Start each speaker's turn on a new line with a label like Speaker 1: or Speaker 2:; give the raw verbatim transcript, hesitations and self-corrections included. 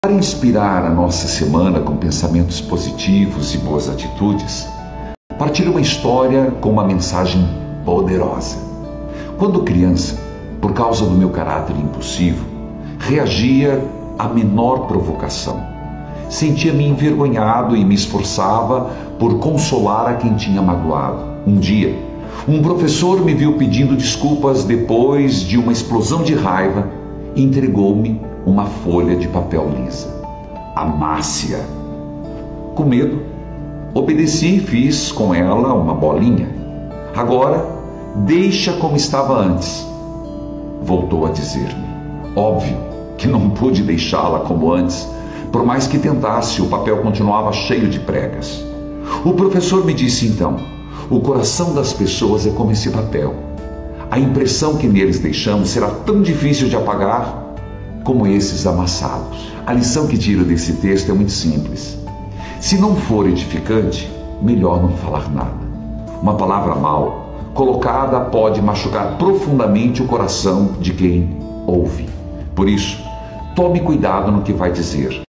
Speaker 1: Para inspirar a nossa semana com pensamentos positivos e boas atitudes, partilho uma história com uma mensagem poderosa. Quando criança, por causa do meu caráter impulsivo, reagia à menor provocação. Sentia-me envergonhado e me esforçava por consolar a quem tinha magoado. Um dia, um professor me viu pedindo desculpas depois de uma explosão de raiva e entregou-me uma folha de papel lisa. Amasse-a. Com medo, obedeci e fiz com ela uma bolinha. Agora, deixa como estava antes. Voltou a dizer-me. Óbvio que não pude deixá-la como antes. Por mais que tentasse, o papel continuava cheio de pregas. O professor me disse então: o coração das pessoas é como esse papel. A impressão que neles deixamos será tão difícil de apagar como esses amassados. A lição que tiro desse texto é muito simples. Se não for edificante, melhor não falar nada. Uma palavra mal colocada pode machucar profundamente o coração de quem ouve. Por isso, tome cuidado no que vai dizer.